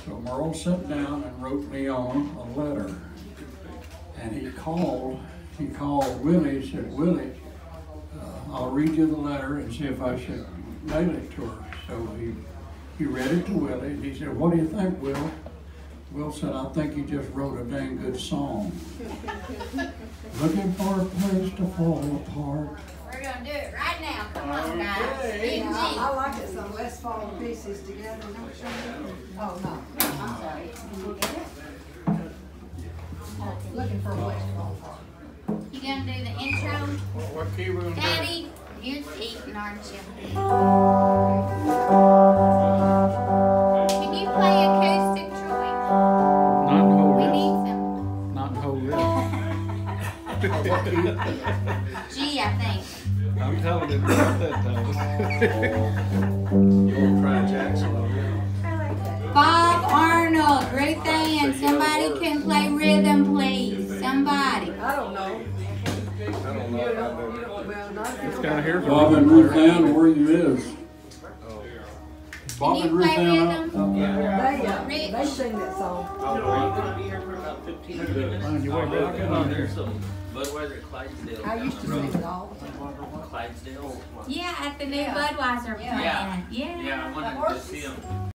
So Merle sat down and wrote me on a letter. And he called Willie and said, Willie, I'll read you the letter and see if I should mail it to her. So he read it to Willie and he said, what do you think, Will? Will said, I think you just wrote a dang good song. Looking for a place to fall apart. We're going to do it right now. Come on, guys. Yeah, I like it, so let's fall to pieces together. Oh, no. I'm sorry. Did you get it? Looking for a place to fall apart. You going to do the intro? What key we gonna do? Daddy, you're eating, aren't you? Can you play acoustic, Troy? Not in whole We this. need some. Not in whole this. G, I think. I'm telling you about that, Thomas. You want to try Jackson? Bob Arnold, Ruth Ann, somebody can play rhythm, please. Somebody. I don't know. I don't know. Well, not This guy here's a Bob and Ruth Ann, where you is? Bob Can and you Ruth play Ann rhythm? They sing that song. We're going to be here for about 15 minutes. Man, you wait back in on there. There's some Budweiser Clydesdale. I used to sing it all the time. Clydesdale. Yeah, at the new Budweiser plant. Yeah, I wanted to see him.